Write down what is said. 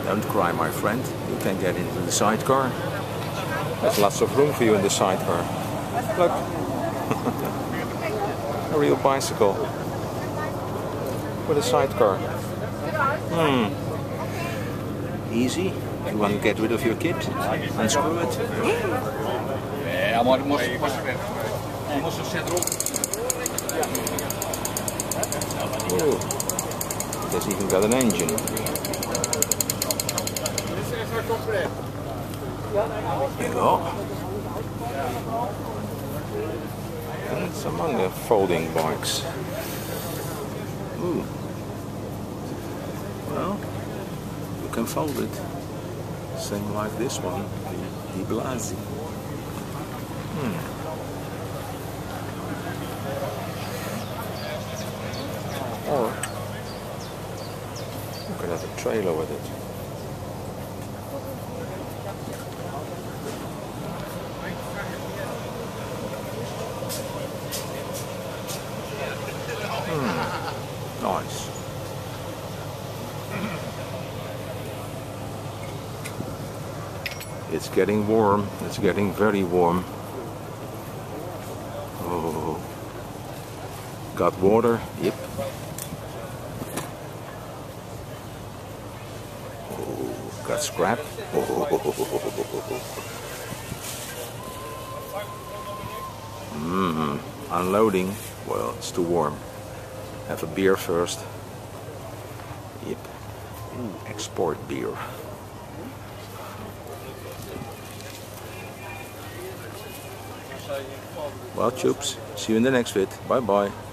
Don't cry, my friend. You can get into the sidecar. There's lots of room for you in the sidecar. Look. A real bicycle. With a sidecar. Easy. If you want to get rid of your kit, unscrew it. Ooh. It has even got an engine. There you go. And it's among the folding bikes. Ooh. Well, you can fold it. Same like this one, the Blasi. Or you could have a trailer with it. Nice. It's getting warm. It's getting very warm. Oh. Got water? Yep. Oh, got scrap? Unloading. Well, it's too warm. Have a beer first. Yep. Ooh, export beer. Well, choops, see you in the next vid. Bye bye.